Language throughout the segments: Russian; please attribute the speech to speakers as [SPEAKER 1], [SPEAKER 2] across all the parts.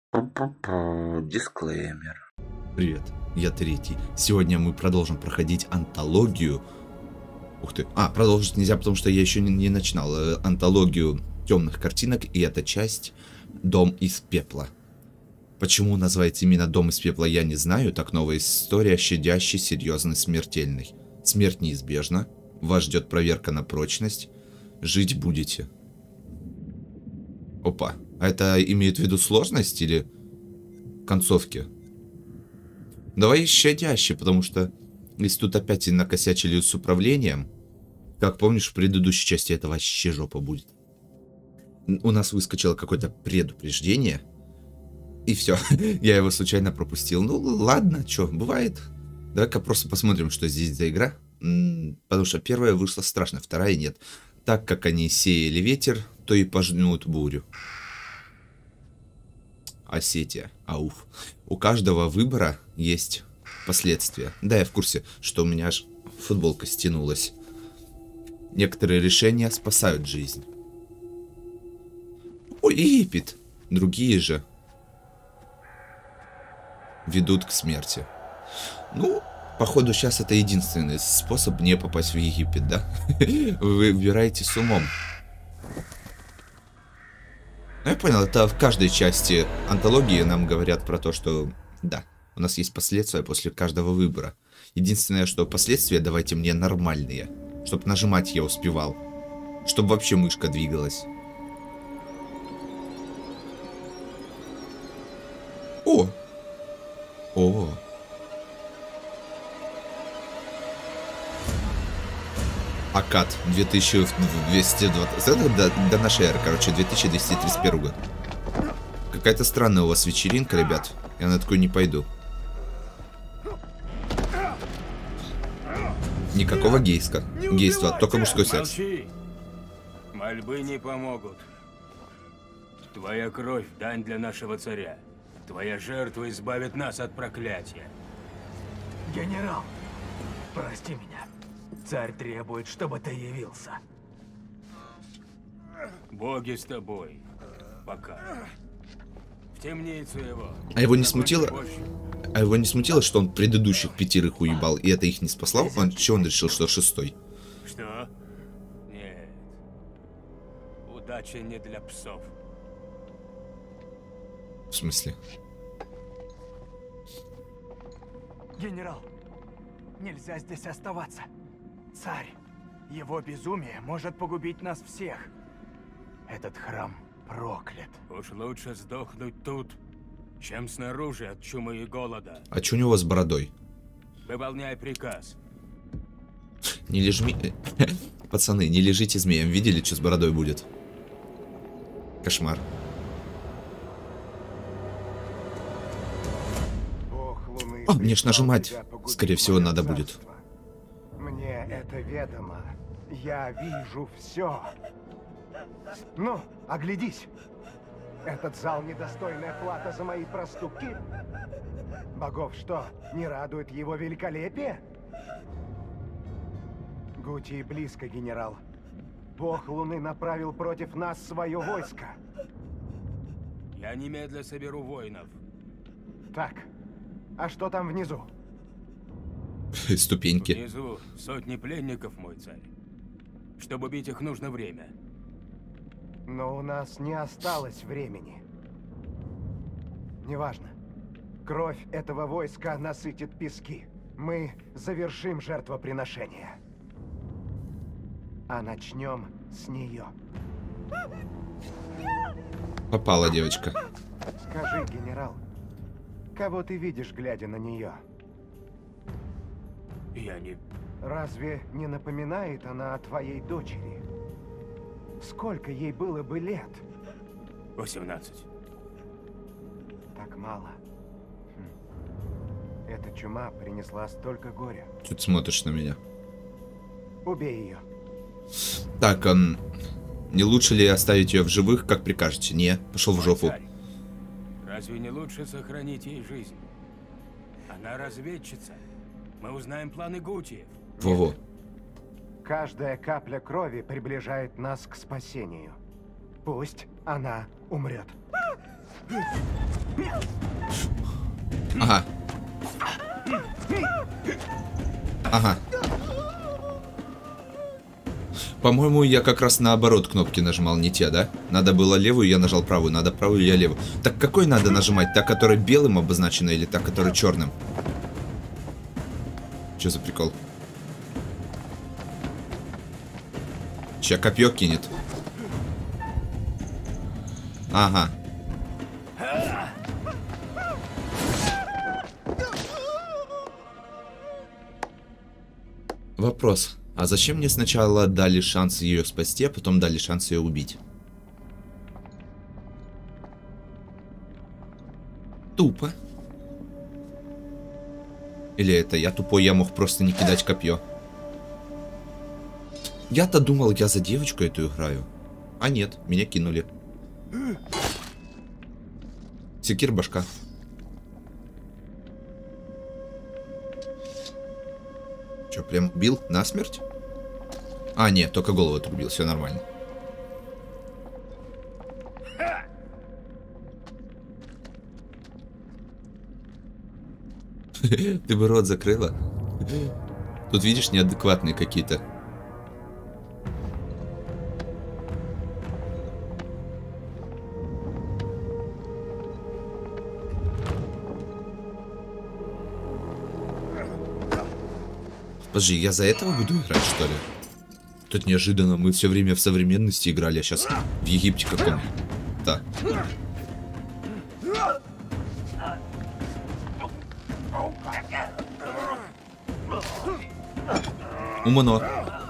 [SPEAKER 1] Дисклеймер.
[SPEAKER 2] Привет, я Третий. Сегодня мы продолжим проходить антологию. Ух ты. Продолжить нельзя, потому что я еще не начинал. Антологию темных картинок, и эта часть «Дом из пепла». Почему называется именно «Дом из пепла», я не знаю. Так, новая история, щадящий, серьезный, смертельный. Смерть неизбежна. Вас ждет проверка на прочность. Жить будете. Опа. А это имеет в виду сложность или концовки? Давай щадяще, потому что если тут опять и накосячили с управлением, как помнишь, в предыдущей части это вообще жопа будет. У нас выскочило какое-то предупреждение, и все, я его случайно пропустил. Ну ладно, что, бывает. Давай-ка просто посмотрим, что здесь за игра. Потому что первая вышла страшно, вторая нет. Так как они сеяли ветер, то и пожнут бурю. Осетия, ауф. У каждого выбора есть последствия. Да, я в курсе, что у меня аж футболка стянулась. Некоторые решения спасают жизнь. Ой, Египет. Другие же ведут к смерти. Ну, походу, сейчас это единственный способ не попасть в Египет, да? Вы выбираете с умом. Ну, я понял, это в каждой части антологии нам говорят про то, что да, у нас есть последствия после каждого выбора. Единственное, что последствия давайте мне нормальные, чтобы нажимать я успевал, чтобы вообще мышка двигалась. О! О! Акад 2220. Это до нашей эры, короче, 2231 год. Какая-то странная у вас вечеринка, ребят. Я на такой не пойду. Никакого гейства, только мужской секс.
[SPEAKER 3] Молчи. Мольбы не помогут. Твоя кровь — дань для нашего царя. Твоя жертва избавит нас от проклятия.
[SPEAKER 4] Генерал, прости меня. Царь требует, чтобы ты явился.
[SPEAKER 3] Боги с тобой. Пока. В темницу его.
[SPEAKER 2] А его не смутило? А его не смутило, что он предыдущих 5 уебал, и это их не спасло? Чего он решил, что 6-й?
[SPEAKER 3] Что? Нет. Удача не для псов.
[SPEAKER 2] В смысле?
[SPEAKER 4] Генерал, нельзя здесь оставаться. Царь, его безумие может погубить нас всех. Этот храм проклят.
[SPEAKER 3] Уж лучше сдохнуть тут, чем снаружи от чумы и голода.
[SPEAKER 2] А чё у него с бородой?
[SPEAKER 3] Выполняй приказ.
[SPEAKER 2] Не лежми... Пацаны, не лежите змеем. Видели, что с бородой будет? Кошмар. Мне ж нажимать, скорее всего, надо будет.
[SPEAKER 5] Мне это ведомо. Я вижу все. Ну, оглядись. Этот зал недостойная плата за мои проступки. Богов что, не радует его великолепие? Гутии близко, генерал. Бог Луны направил против нас свое войско.
[SPEAKER 3] Я немедля соберу воинов.
[SPEAKER 5] Так, а что там внизу?
[SPEAKER 2] Ступеньки.
[SPEAKER 3] Внизу сотни пленников, мой царь. Чтобы убить их, нужно время.
[SPEAKER 5] Но у нас не осталось времени. Неважно. Кровь этого войска насытит пески. Мы завершим жертвоприношение. А начнем с нее.
[SPEAKER 2] Попала девочка.
[SPEAKER 5] Скажи, генерал, кого ты видишь, глядя на нее?
[SPEAKER 3] Я не...
[SPEAKER 5] Разве не напоминает она о твоей дочери? Сколько ей было бы лет?
[SPEAKER 3] 18.
[SPEAKER 5] Так мало. Эта чума принесла столько горя.
[SPEAKER 2] Что ты смотришь на меня?
[SPEAKER 5] Убей ее.
[SPEAKER 2] Так, не лучше ли оставить ее в живых, как прикажете? Не, пошел в жопу.
[SPEAKER 3] Царь, разве не лучше сохранить ей жизнь? Она разведчица. Мы узнаем планы Гутиев.
[SPEAKER 2] Во-во.
[SPEAKER 5] Каждая капля крови приближает нас к спасению. Пусть она умрет.
[SPEAKER 2] Ага. Ага. По-моему, я как раз наоборот кнопки нажимал, не те, да? Надо было левую, я нажал правую. Надо правую, я левую. Так какой надо нажимать? Та, которая белым обозначена, или та, которая черным? Что за прикол? Сейчас копье кинет. Ага. Вопрос. А зачем мне сначала дали шанс ее спасти, а потом дали шанс ее убить? Тупо. Или это я тупой, я мог просто не кидать копье? Я-то думал, я за девочку эту играю. А нет, меня кинули. Секир башка. Че, прям бил насмерть? А, нет, только голову отрубил, все нормально. Ты бы рот закрыла. Тут, видишь, неадекватные какие-то. Подожди, я за этого буду играть, что ли? Тут неожиданно, мы все время в современности играли, а сейчас в Египте каком? Так. Умно.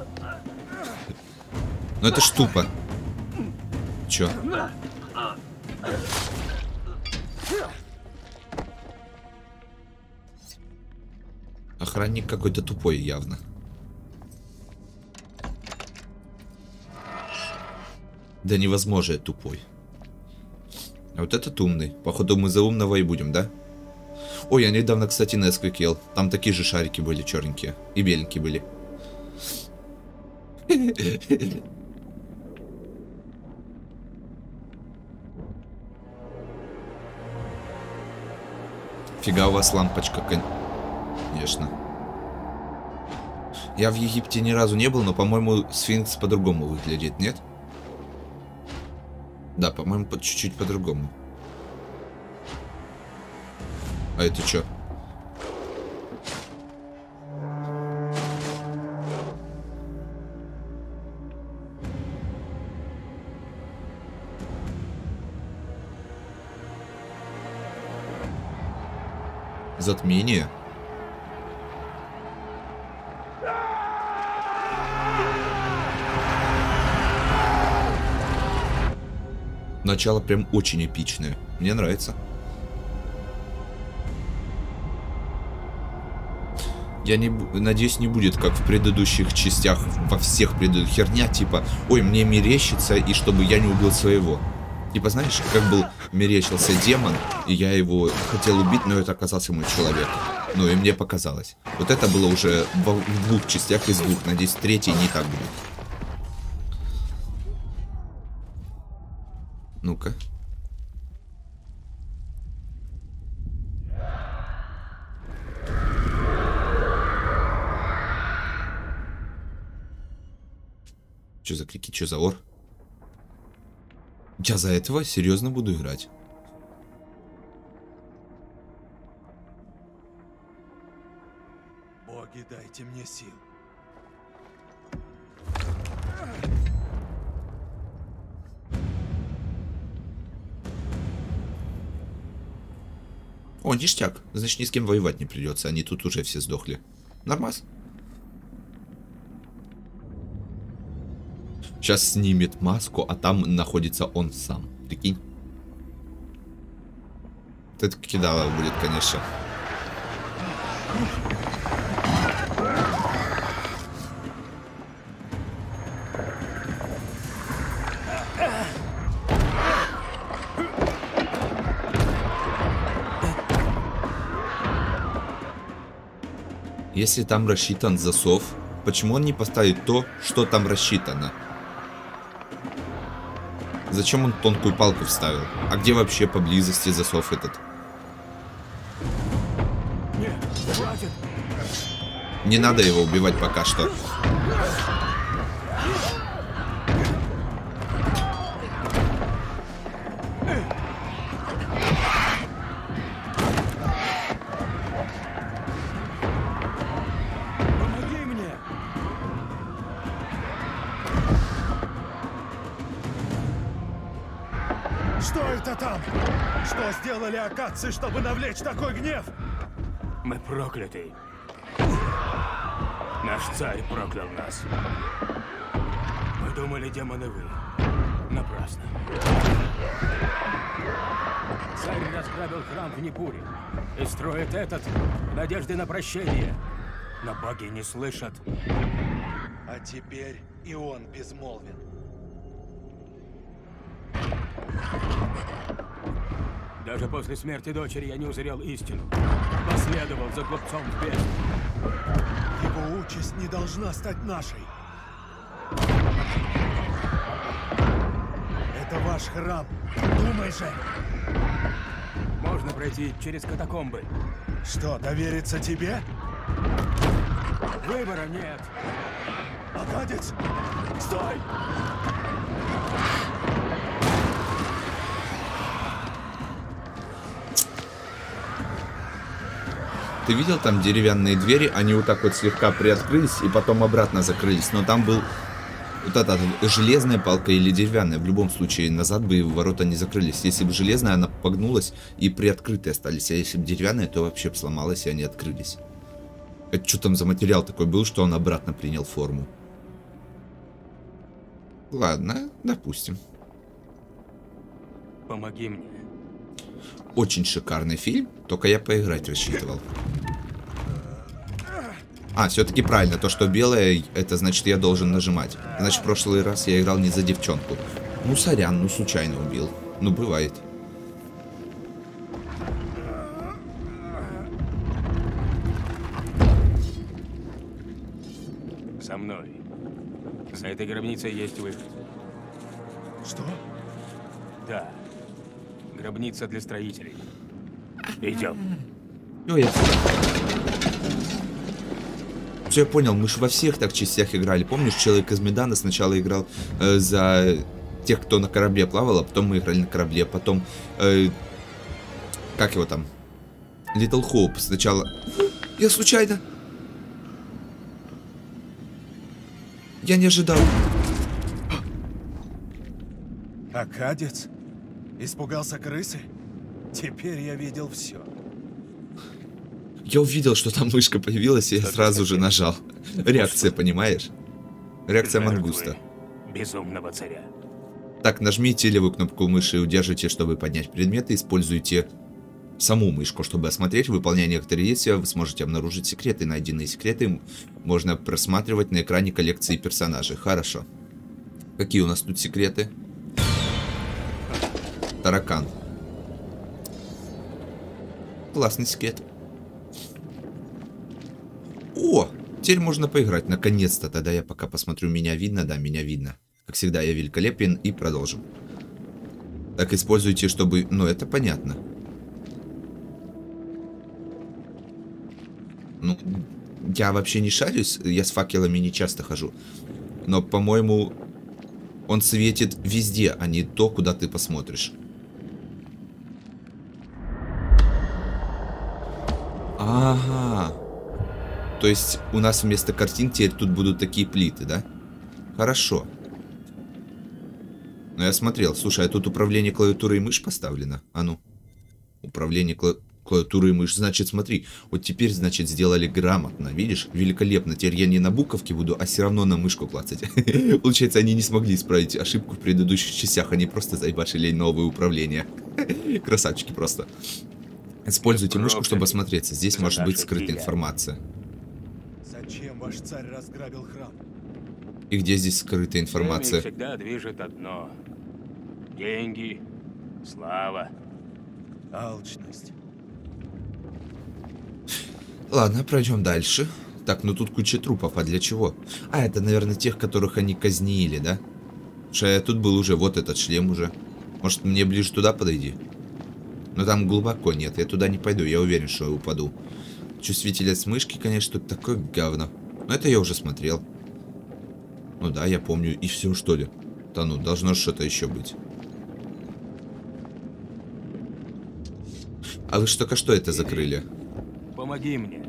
[SPEAKER 2] Ну это ж тупо. Чё? Охранник какой-то тупой явно. Да невозможно тупой. А вот этот умный. Походу мы за умного и будем, да? Ой, я недавно, кстати, Несквик ел. Там такие же шарики были черненькие. И беленькие были. Фига у вас лампочка, конечно. Я в Египте ни разу не был, но, по-моему, сфинкс по-другому выглядит, нет? Да, по-моему, чуть-чуть по-другому. А это что? Затмение. Начало прям очень эпичное. Мне нравится. Я надеюсь, не будет, как в предыдущих частях, во всех предыдущих херня, типа, ой, мне мерещится, и чтобы я не убил своего. Типа, знаешь, как был мерещился демон, и я его хотел убить, но это оказался мой человек. Ну, и мне показалось. Вот это было уже в двух частях из двух. Надеюсь, в третьей не так будет. Ну-ка. Что за крики, что за ор? Я за этого серьезно буду играть.
[SPEAKER 3] Боги, дайте мне сил.
[SPEAKER 2] О, ништяк. Значит, ни с кем воевать не придется. Они тут уже все сдохли. Нормас. Сейчас снимет маску, а там находится он сам. Прикинь. Это кидало будет, конечно. Если там рассчитан засов, почему он не поставит то, что там рассчитано? Зачем он тонкую палку вставил? А где вообще поблизости засов этот?
[SPEAKER 3] Нет, хватит!
[SPEAKER 2] Не надо его убивать пока что.
[SPEAKER 3] Помоги мне!
[SPEAKER 1] Что это там? Что сделали акадцы, чтобы навлечь такой гнев?
[SPEAKER 3] Мы прокляты. Наш царь проклял нас. Мы думали, демоны вы. Напрасно. Царь разграбил храм в Непуре и строит этот в надежде на прощение. Но боги не слышат.
[SPEAKER 1] А теперь и он безмолвен.
[SPEAKER 3] Даже после смерти дочери я не узрел истину. Последовал за глупцом в бездну.
[SPEAKER 1] Его участь не должна стать нашей. Это ваш храм. Думай же.
[SPEAKER 3] Можно пройти через катакомбы.
[SPEAKER 1] Что, довериться тебе?
[SPEAKER 3] Выбора нет.
[SPEAKER 1] Акадец! Стой!
[SPEAKER 2] Ты видел, там деревянные двери, они вот так вот слегка приоткрылись и потом обратно закрылись. Но там был вот эта железная палка или деревянная. В любом случае, назад бы ворота не закрылись. Если бы железная, она погнулась и приоткрытые остались. А если бы деревянная, то вообще бы сломалась и они открылись. Это что там за материал такой был, что он обратно принял форму? Ладно, допустим.
[SPEAKER 3] Помоги мне.
[SPEAKER 2] Очень шикарный фильм, только я поиграть рассчитывал. А, все-таки правильно, то, что белое, это значит, я должен нажимать. Значит, в прошлый раз я играл не за девчонку. Ну, сорян, ну, случайно убил. Ну, бывает.
[SPEAKER 3] За мной. За этой гробницей есть выход.
[SPEAKER 1] Что?
[SPEAKER 3] Да. Гробница для строителей. Идем.
[SPEAKER 2] Ой, я... Все, я понял, мы же во всех так частях играли. Помнишь, Человек из Медана сначала играл за тех, кто на корабле плавал, а потом мы играли на корабле. Потом, как его там? Little Hope сначала... Я случайно... Я не ожидал.
[SPEAKER 1] Акадец? Испугался крысы? Теперь я видел все.
[SPEAKER 2] Я увидел, что там мышка появилась, и я сразу же нажал. Реакция, понимаешь? Реакция мангуста.
[SPEAKER 3] Безумного царя.
[SPEAKER 2] Так, нажмите левую кнопку мыши и удержите, чтобы поднять предметы. Используйте саму мышку, чтобы осмотреть. Выполняя некоторые действия, вы сможете обнаружить секреты. Найденные секреты можно просматривать на экране коллекции персонажей. Хорошо. Какие у нас тут секреты? Таракан. Классный секрет. О! Теперь можно поиграть. Наконец-то. Тогда я пока посмотрю. Меня видно? Да, меня видно. Как всегда, я великолепен. И продолжим. Так, используйте, чтобы... Ну, это понятно. Ну, я вообще не шарюсь. Я с факелами не часто хожу. Но, по-моему, он светит везде, а не то, куда ты посмотришь. Ага. То есть у нас вместо картин теперь тут будут такие плиты, да? Хорошо. Но я смотрел. Слушай, а тут управление клавиатурой и мышь поставлено? А ну. Управление клавиатурой и мышь. Значит, смотри. Вот теперь, значит, сделали грамотно. Видишь? Великолепно. Теперь я не на буковке буду, а все равно на мышку клацать. Получается, они не смогли исправить ошибку в предыдущих частях. Они просто заебашили новое управление. Красавчики просто. Используйте мышку, чтобы осмотреться. Здесь может быть скрытая информация.
[SPEAKER 1] Зачем ваш царь разграбил храм?
[SPEAKER 2] И где здесь скрытая
[SPEAKER 3] Всеми
[SPEAKER 2] информация?
[SPEAKER 3] всегда движет одно. Деньги, слава.
[SPEAKER 1] Алчность.
[SPEAKER 2] Ладно, пройдем дальше. Так, ну тут куча трупов, а для чего? А, это, наверное, тех, которых они казнили, да? Что я тут был уже, вот этот шлем уже. Может, мне ближе туда подойди? Но там глубоко нет, я туда не пойду, я уверен, что я упаду. Чувствительность мышки, конечно, тут такое говно. Но это я уже смотрел. Ну да, я помню. И все, что ли? Да ну, должно что-то еще быть. А вы ж только что это закрыли?
[SPEAKER 3] Помоги мне.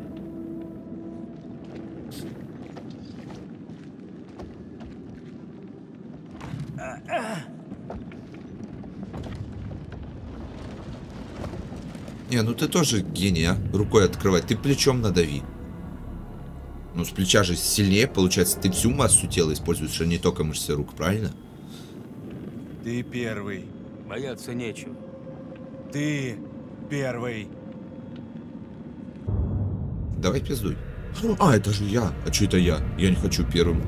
[SPEAKER 2] Не, ну ты тоже гений, а? Рукой открывать. Ты плечом надави. Ну, с плеча же сильнее, получается. Ты всю массу тела используешь, а не только мышцы рук, правильно?
[SPEAKER 1] Ты первый.
[SPEAKER 3] Бояться нечего.
[SPEAKER 1] Ты первый.
[SPEAKER 2] Давай пиздуй. А, это же я. А что это я? Я не хочу первым.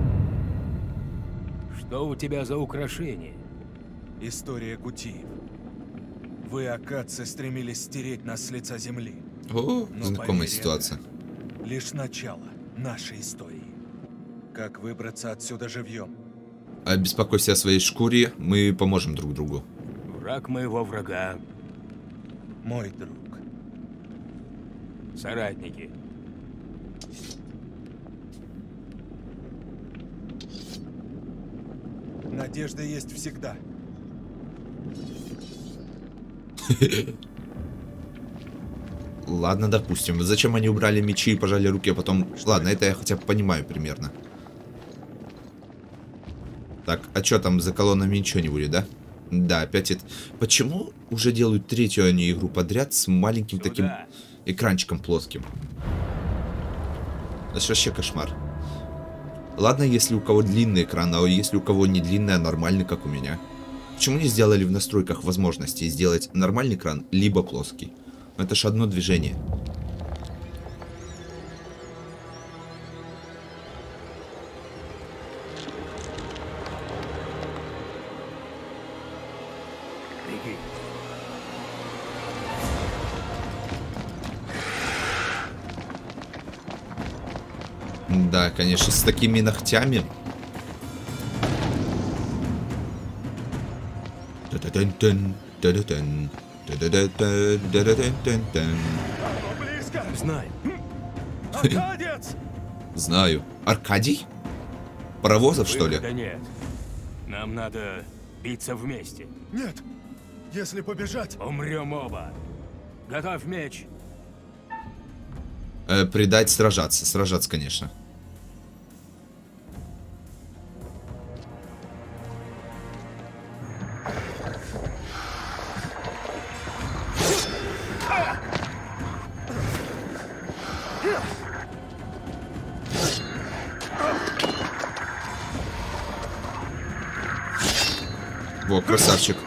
[SPEAKER 3] Что у тебя за украшение?
[SPEAKER 1] История Гутиев. Вы, акадцы, стремились стереть нас с лица земли.
[SPEAKER 2] О,
[SPEAKER 1] Но
[SPEAKER 2] знакомая
[SPEAKER 1] поверь,
[SPEAKER 2] ситуация.
[SPEAKER 1] это лишь начало нашей истории. Как выбраться отсюда живьем?
[SPEAKER 2] А беспокойся о своей шкуре, мы поможем друг другу.
[SPEAKER 3] Враг моего врага.
[SPEAKER 1] Мой друг.
[SPEAKER 3] Соратники.
[SPEAKER 1] Надежда есть всегда.
[SPEAKER 2] Ладно, допустим. Зачем они убрали мечи и пожали руки, а потом... Ладно, это я хотя бы понимаю примерно. Так, а что там за колоннами, ничего не будет, да? Да, опять это... Почему уже делают третью они игру подряд с маленьким таким экранчиком плоским? Это ж вообще кошмар. Ладно, если у кого длинный экран, а если у кого не длинный, а нормальный, как у меня. Почему не сделали в настройках возможности сделать нормальный экран, либо плоский? Но это ж одно движение.
[SPEAKER 3] Беги.
[SPEAKER 2] Да, конечно, с такими ногтями. Та-да-дэн-дэн, та-да-дэн, та-да-дэн-дэн.
[SPEAKER 1] Оно близко!
[SPEAKER 3] Знаю.
[SPEAKER 1] Акадец!
[SPEAKER 2] Знаю. Аркадий? Паровозов, что ли?
[SPEAKER 3] Выхода нет. Нам надо биться вместе.
[SPEAKER 1] Нет! Если побежать...
[SPEAKER 3] Умрем оба. Готовь меч.
[SPEAKER 2] Предать, сражаться. Сражаться, конечно. Во, красавчик.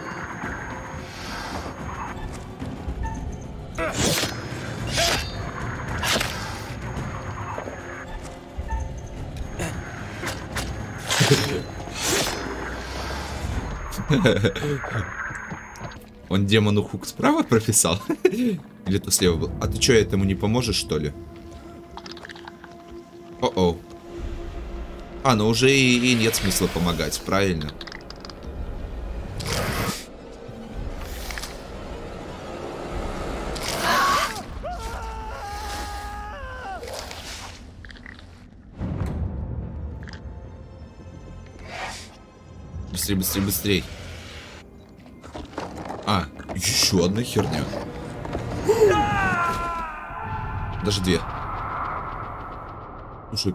[SPEAKER 2] Он демону хук справа прописал? Или то слева был? А ты что, этому не поможешь, что ли? О-о. А, ну уже и нет смысла помогать, правильно? Быстрей, быстрей, быстрей. А, еще одна херня. Даже две. Слушай,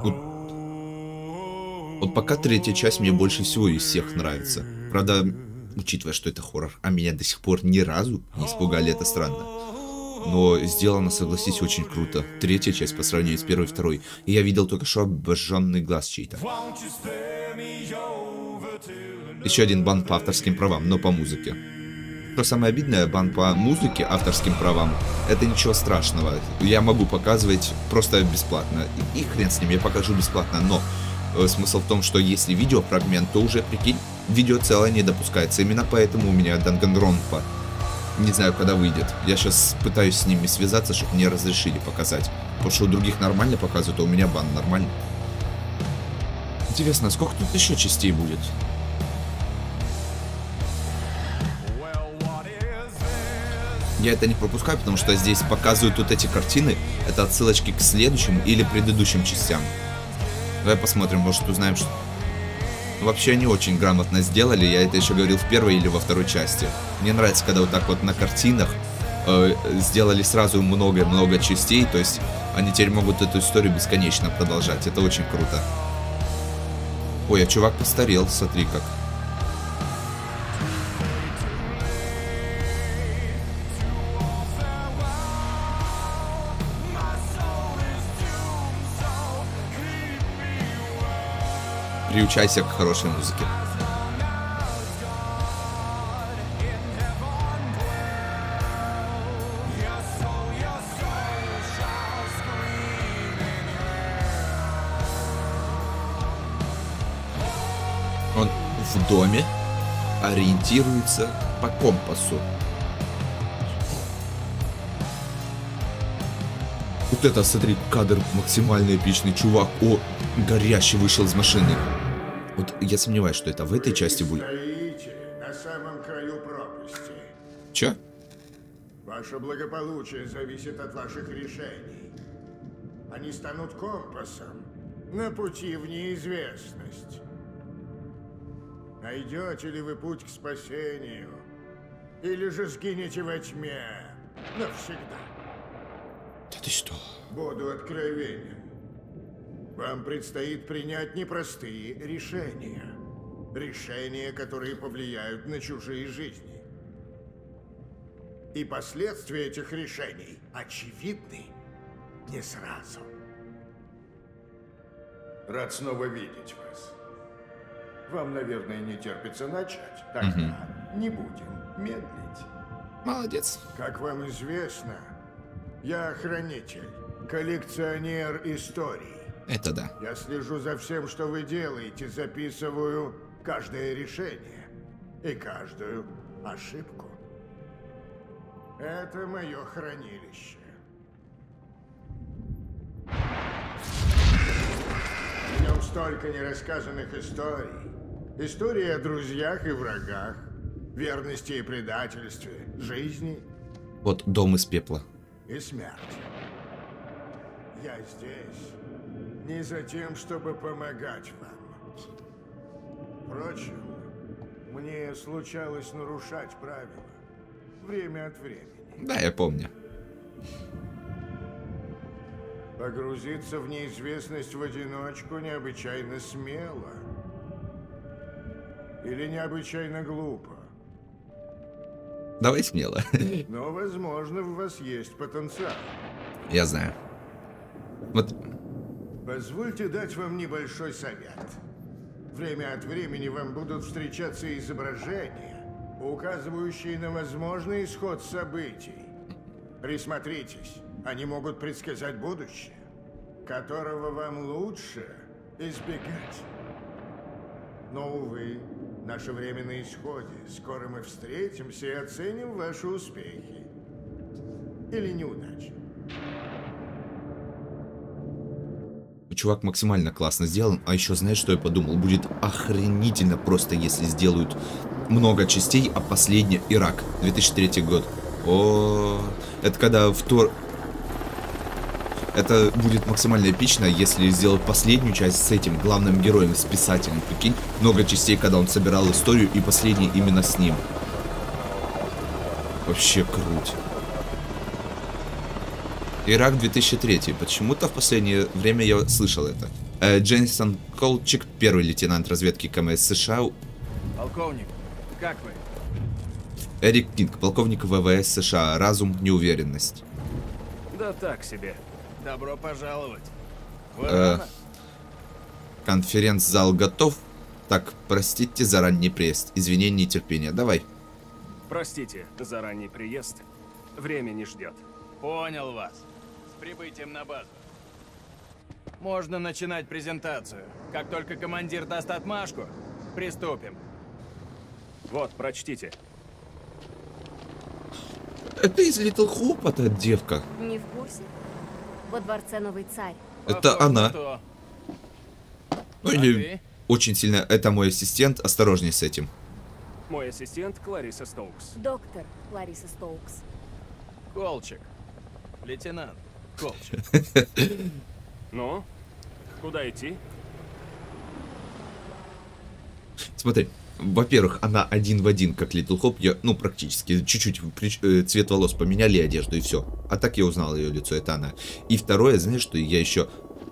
[SPEAKER 2] вот пока третья часть мне больше всего из всех нравится. Правда, учитывая, что это хоррор, а меня до сих пор ни разу не испугали, это странно. Но сделано, согласись, очень круто. Третья часть по сравнению с первой и второй. И я видел только что обожженный глаз чей-то. Еще один бан по авторским правам, но по музыке. Что самое обидное, бан по музыке, авторским правам, это ничего страшного. Я могу показывать просто бесплатно. И хрен с ним, я покажу бесплатно. Но смысл в том, что если видео фрагмент, то уже, прикинь, видео целое не допускается. Именно поэтому у меня Данганронпа. Не знаю, когда выйдет. Я сейчас пытаюсь с ними связаться, чтобы мне разрешили показать. Потому что у других нормально показывают, а у меня бан нормально. Интересно, сколько тут еще частей будет? Я это не пропускаю, потому что здесь показывают вот эти картины. Это отсылочки к следующим или предыдущим частям. Давай посмотрим, может узнаем, что... Вообще они очень грамотно сделали. Я это еще говорил в первой или во второй части. Мне нравится, когда вот так вот на картинах сделали сразу много-много частей. То есть они теперь могут эту историю бесконечно продолжать. Это очень круто. Ой, а чувак постарел, смотри как. Приучайся к хорошей музыке. Он в доме ориентируется по компасу. Вот это, смотри, кадр максимально эпичный. Чувак, горящий вышел из машины. Вот я сомневаюсь, что это в этой части будет.
[SPEAKER 6] Стоите на самом краю пропасти.
[SPEAKER 2] Чё?
[SPEAKER 6] Ваше благополучие зависит от ваших решений. Они станут компасом на пути в неизвестность. Найдете ли вы путь к спасению? Или же сгинете во тьме навсегда?
[SPEAKER 2] Да ты что?
[SPEAKER 6] Буду откровенен. Вам предстоит принять непростые решения. Решения, которые повлияют на чужие жизни. И последствия этих решений очевидны не сразу. Рад снова видеть вас. Вам, наверное, не терпится начать. Тогда не будем медлить.
[SPEAKER 2] Молодец.
[SPEAKER 6] Как вам известно, я хранитель, коллекционер историй.
[SPEAKER 2] Это да.
[SPEAKER 6] Я слежу за всем, что вы делаете, записываю каждое решение и каждую ошибку. Это мое хранилище. В нем столько нерассказанных историй. Истории о друзьях и врагах, верности и предательстве, жизни
[SPEAKER 2] Вот дом из пепла.
[SPEAKER 6] и смерти. Я здесь не за тем, чтобы помогать вам. Впрочем, мне случалось нарушать правила время от времени.
[SPEAKER 2] Да, я помню.
[SPEAKER 6] Погрузиться в неизвестность в одиночку необычайно смело. Или необычайно глупо.
[SPEAKER 2] Давай смело.
[SPEAKER 6] Но, возможно, в вас есть потенциал.
[SPEAKER 2] Я знаю. Вот.
[SPEAKER 6] Позвольте дать вам небольшой совет. Время от времени вам будут встречаться изображения, указывающие на возможный исход событий. Присмотритесь, они могут предсказать будущее, которого вам лучше избегать. Но, увы, наше время на исходе. Скоро мы встретимся и оценим ваши успехи. Или неудачи.
[SPEAKER 2] Чувак максимально классно сделан. А еще знаешь, что я подумал? Будет охренительно просто, если сделают много частей, а последняя Ирак. 2003 год. О, это когда Это будет максимально эпично, если сделать последнюю часть с этим главным героем, с писателем. Прикинь, много частей, когда он собирал историю, и последний именно с ним. Вообще круть. Ирак 2003. Почему-то в последнее время я слышал это. Джейсон Колчик, первый лейтенант разведки КМС США.
[SPEAKER 4] Полковник, как вы?
[SPEAKER 2] Эрик Кинг, полковник ВВС США. Разум, неуверенность.
[SPEAKER 4] Да так себе. Добро пожаловать. Вы
[SPEAKER 2] Конференц-зал готов? Так, простите за ранний приезд. Извинения и терпения. Давай.
[SPEAKER 7] Простите за ранний приезд. Время не ждет.
[SPEAKER 4] Понял вас. С прибытием на базу. Можно начинать презентацию. Как только командир даст отмашку, приступим.
[SPEAKER 7] Вот, прочтите.
[SPEAKER 2] Это из Little Hope, эта девка.
[SPEAKER 8] Не в курсе? Во дворце новый царь.
[SPEAKER 2] Это
[SPEAKER 4] Похоже,
[SPEAKER 2] она.
[SPEAKER 4] что.
[SPEAKER 2] Ну
[SPEAKER 4] А
[SPEAKER 2] или
[SPEAKER 4] ты?
[SPEAKER 2] очень сильно... Это мой ассистент, осторожней с этим.
[SPEAKER 7] Мой ассистент Клариса Стоукс.
[SPEAKER 8] Доктор Лариса Стоукс.
[SPEAKER 4] Колчик. Лейтенант. Колчик.
[SPEAKER 7] Ну, куда идти?
[SPEAKER 2] Смотри, во-первых, она один в один, как Литл Хоп. Ну, практически. Чуть-чуть цвет волос поменяли, одежду и все. А так я узнал ее лицо, это она. И второе, знаешь, что я еще...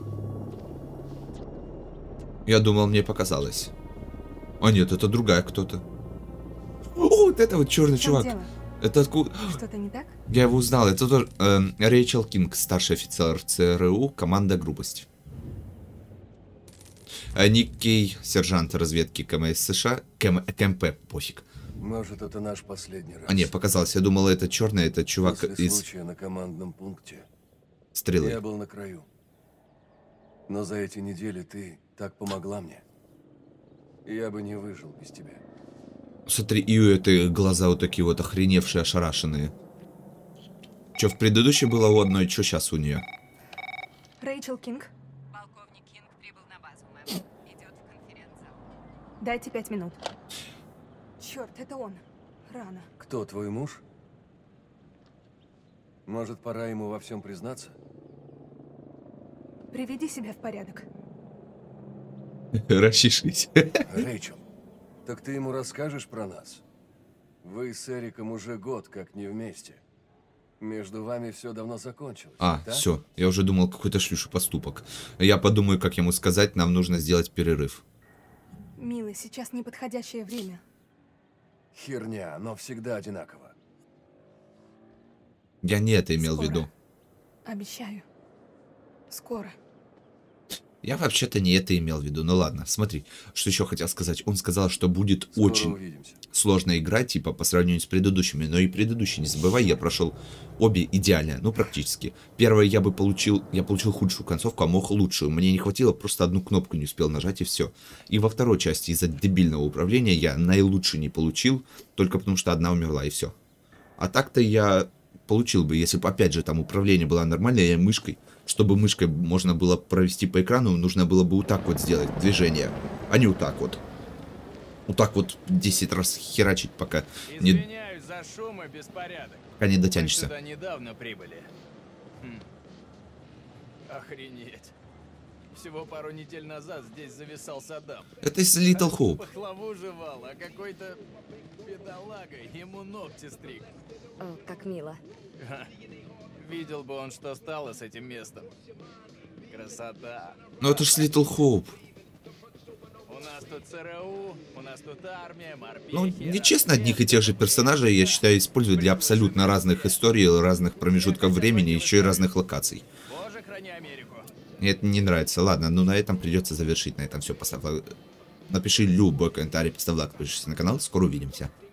[SPEAKER 2] Я думал, мне показалось. А нет, это другая кто-то. О, вот это вот черный чувак.
[SPEAKER 8] Дело?
[SPEAKER 2] Это откуда?
[SPEAKER 8] Что-то не так?
[SPEAKER 2] Я его узнал. Это тоже Рэйчел Кинг, старший офицер ЦРУ, команда «Грубость». Ник Кей, сержант разведки КМС США. КМП, пофиг.
[SPEAKER 9] Может, это наш последний раз.
[SPEAKER 2] А не, показалось. Я думал, это черный, это чувак
[SPEAKER 9] После
[SPEAKER 2] из
[SPEAKER 9] случая на командном пункте
[SPEAKER 2] Стрелы.
[SPEAKER 9] я был на краю. Но за эти недели ты так помогла мне. Я бы не выжил без тебя.
[SPEAKER 2] Смотри, и у этой глаза вот такие вот охреневшие, ошарашенные. Че в предыдущей было у одной, что сейчас у нее?
[SPEAKER 8] Рэйчел Кинг,
[SPEAKER 10] Полковник Кинг прибыл на базу, мэм. Идет в конференц-зал.
[SPEAKER 8] дайте 5 минут. Черт, это он. Рано.
[SPEAKER 9] Кто, твой муж? Может, пора ему во всем признаться?
[SPEAKER 8] Приведи себя в порядок.
[SPEAKER 2] Расчешись.
[SPEAKER 9] Рэйчел, так ты ему расскажешь про нас? Вы с Эриком уже год как не вместе. Между вами все давно закончилось.
[SPEAKER 2] А,
[SPEAKER 9] так?
[SPEAKER 2] все. Я уже думал, какой-то шлюший поступок. Я подумаю, как ему сказать, нам нужно сделать перерыв.
[SPEAKER 8] Милый, сейчас неподходящее время.
[SPEAKER 9] Херня, но всегда одинаково.
[SPEAKER 2] Я не это имел в
[SPEAKER 8] Скоро.
[SPEAKER 2] виду.
[SPEAKER 8] Обещаю. Скоро.
[SPEAKER 2] Я вообще-то не это имел в виду. Ну ладно, смотри, что еще хотел сказать. Он сказал, что будет
[SPEAKER 9] Скоро
[SPEAKER 2] очень
[SPEAKER 9] увидимся.
[SPEAKER 2] сложно играть, типа, по сравнению с предыдущими. Но и предыдущие, не забывай, я прошел обе идеально, ну, практически. Первое я получил худшую концовку, а мог лучшую. Мне не хватило, просто одну кнопку не успел нажать, и все. И во второй части из-за дебильного управления я наилучший не получил, только потому что одна умерла, и все. А так-то я получил бы, если бы, опять же, там управление было нормальное, я мышкой. Чтобы мышкой можно было провести по экрану, нужно было бы вот так вот сделать движение, а не вот так вот. Вот так вот 10 раз херачить, пока
[SPEAKER 4] Извиняюсь за шум и беспорядок.
[SPEAKER 2] пока не
[SPEAKER 4] Мы
[SPEAKER 2] дотянешься.
[SPEAKER 4] сюда недавно прибыли. Охренеть. Всего пару недель назад здесь зависал Саддам.
[SPEAKER 2] Это из Little Hope.
[SPEAKER 4] Пахлаву жевал, а какой-то бедолага ему ногти стриг.
[SPEAKER 8] О, как мило.
[SPEAKER 4] Видел бы он, что стало с этим местом. Красота.
[SPEAKER 2] Ну это ж Little Hope.
[SPEAKER 4] У нас тут ЦРУ, у нас тут армия, морпехи.
[SPEAKER 2] Ну, нечестно одних и тех же персонажей, я считаю, используют для абсолютно разных историй, разных промежутков времени, еще и разных локаций.
[SPEAKER 4] Боже, храни Америку.
[SPEAKER 2] Мне это не нравится. Ладно, ну на этом придется завершить. На этом все. Поставь лайк. Напиши любой комментарий, поставь лайк, подпишись на канал. Скоро увидимся.